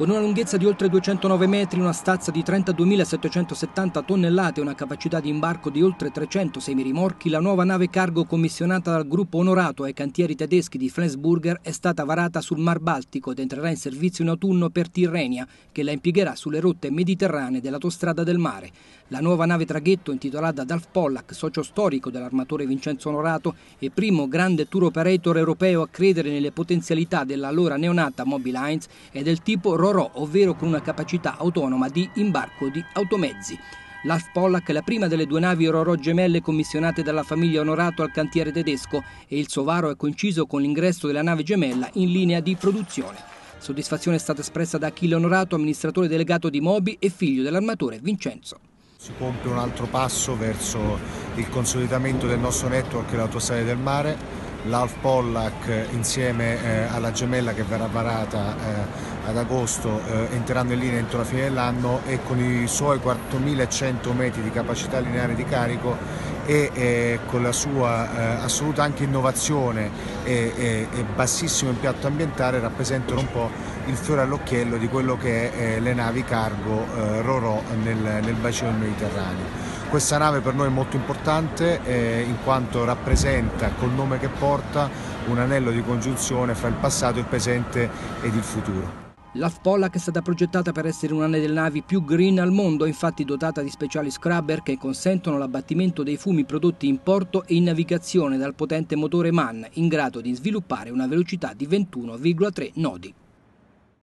Con una lunghezza di oltre 209 metri, una stazza di 32.770 tonnellate e una capacità di imbarco di oltre 300 semirimorchi, la nuova nave cargo commissionata dal gruppo Onorato ai cantieri tedeschi di Flensburger è stata varata sul Mar Baltico ed entrerà in servizio in autunno per Tirrenia, che la impiegherà sulle rotte mediterranee dell'autostrada del mare. La nuova nave traghetto, intitolata Alf Pollack, socio storico dell'armatore Vincenzo Onorato e primo grande tour operator europeo a credere nelle potenzialità dell'allora neonata Mobilines, è del tipo RoRo, ovvero con una capacità autonoma di imbarco di automezzi. L'Alf Pollack è la prima delle due navi RoRo gemelle commissionate dalla famiglia Onorato al cantiere tedesco e il suo varo è coinciso con l'ingresso della nave gemella in linea di produzione. Soddisfazione è stata espressa da Achille Onorato, amministratore delegato di Moby e figlio dell'armatore Vincenzo. Si compie un altro passo verso il consolidamento del nostro network delle autostrade del mare. L'Alf Pollack insieme alla gemella che verrà varata ad agosto entreranno in linea entro la fine dell'anno e con i suoi 4.100 metri di capacità lineare di carico e con la sua assoluta anche innovazione e bassissimo impatto ambientale rappresentano un po' il fiore all'occhiello di quello che è le navi cargo RoRo nel bacino del Mediterraneo. Questa nave per noi è molto importante in quanto rappresenta col nome che porta un anello di congiunzione fra il passato, il presente ed il futuro. L'Alf Pollack è stata progettata per essere una delle navi più green al mondo, infatti dotata di speciali scrubber che consentono l'abbattimento dei fumi prodotti in porto e in navigazione dal potente motore MAN, in grado di sviluppare una velocità di 21,3 nodi.